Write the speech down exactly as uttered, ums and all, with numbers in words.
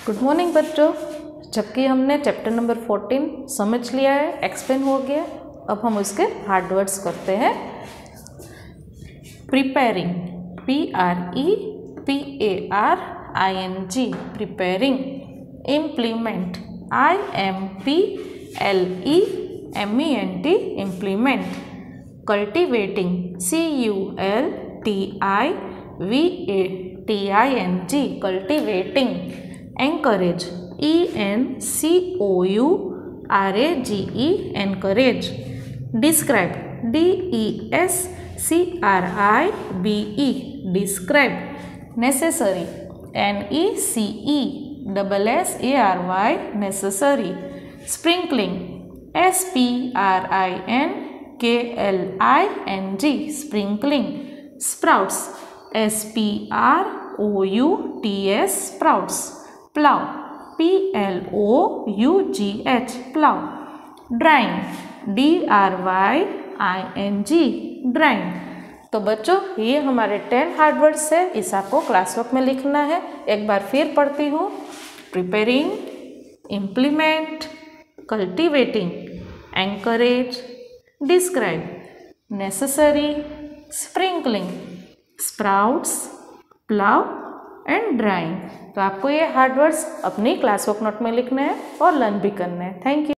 Good morning बच्चों। जबकि हमने चैप्टर नंबर फोर्टीन समझ लिया है, एक्सप्लेन हो गया, अब हम उसके हार्ड वर्ड्स करते हैं। Preparing, P R E P A R I N G, preparing. Implement, I M P L E M E N T, implement. Cultivating, C U L T I V A T I N G, cultivating. Encourage, E N C O U R A G E, encourage. Describe, D E S C R I B E, describe. Necessary, N E C E S S A R Y, necessary. Sprinkling, S P R I N K L I N G, sprinkling. Sprouts, S P R O U T S, sprouts. Plow, P L O U G H, plow. Drying, D R Y I N G, drying. तो बच्चों ये हमारे ten hard words है, इस आपको class work में लिखना है। एक बार फिर पढ़ती हूँ। Preparing, implement, cultivating, encourage, describe, necessary, sprinkling, sprouts, plough and drawing. तो आपको ये हार्ड वर्ड्स अपनी क्लास वर्क नोट में लिखना है और लर्न भी करना है। Thank you.